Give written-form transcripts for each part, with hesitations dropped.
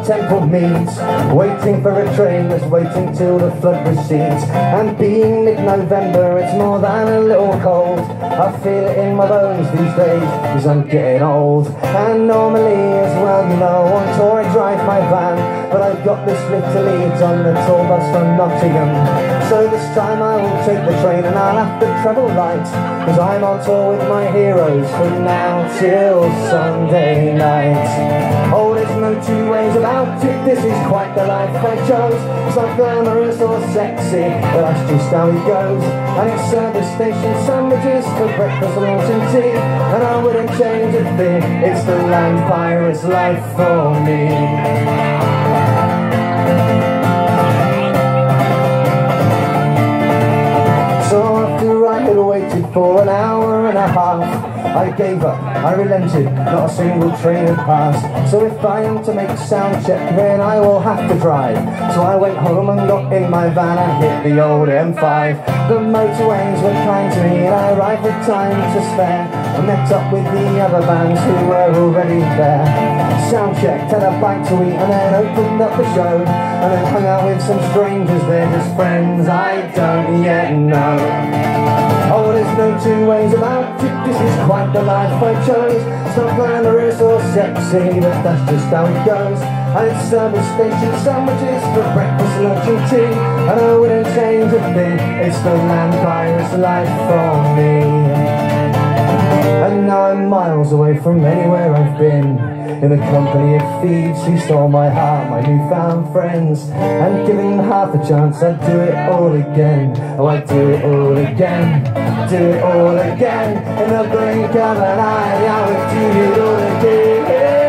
Temple meads, waiting for a train that's waiting till the flood recedes. And being mid-November, it's more than a little cold. I feel it in my bones these days, as I'm getting old. And normally as well, you know, on tour I drive my van, but I've got this little Leeds on the tour bus from Nottingham. So this time I will take the train and I'll have to travel light, cause I'm on tour with my heroes from now till Sunday night. Oh, there's no two ways about it, this is quite the life I chose. It's not glamorous or sexy, but that's just how it goes. And it's service station sandwiches for breakfast, lunch and tea, and I wouldn't change a thing, it's the land pirate's life for me. I had waited for an hour and a half. I gave up, I relented, not a single train had passed. So if I am to make a sound check, then I will have to drive. So I went home and got in my van and hit the old M5. The motorways were kind to me and I arrived with time to spare. I met up with the other bands who were already there. Sound checked, had a bite to eat and then opened up the show. And then hung out with some strangers, they're just friends I don't yet know. Oh, there's no two ways about it, this is quite the life I chose. It's not glamorous or sexy, but that's just how it goes. And it's service station sandwiches for breakfast, lunch and tea, and I wouldn't change a thing, it's the land pirate's life for me. And now I'm miles away from anywhere I've been, in the company of thieves who stole my heart, my newfound friends. And given half a chance, I'd do it all again. Oh, I'd do it all again, do it all again. In the blink of an eye, I would do it all again.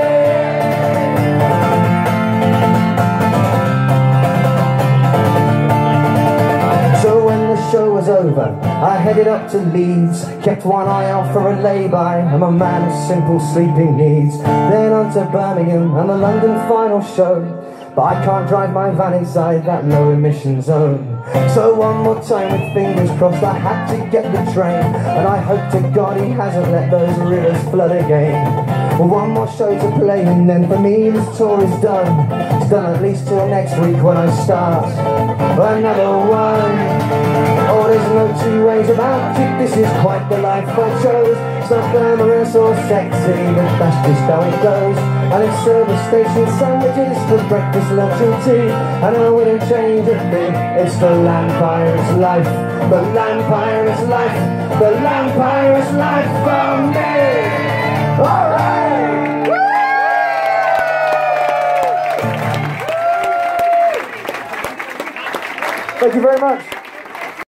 So when the show was over, I headed up to Leeds, kept one eye out for a lay-by. I'm a man of simple sleeping needs. Then on to Birmingham and the London final show, but I can't drive my van inside that low emission zone. So one more time with fingers crossed, I had to get the train, and I hope to God he hasn't let those rivers flood again. Well, one more show to play and then for me this tour is done. It's done at least till next week when I start another one. Oh, there's no two ways about it, this is quite the life I chose. It's not glamorous or sexy, but that's just how it goes. And it's service station sandwiches for breakfast, lunch and tea, and I wouldn't change a thing, it's the land pirate's life, the land pirate's life, the land pirate's life for me. Alright! Thank you very much.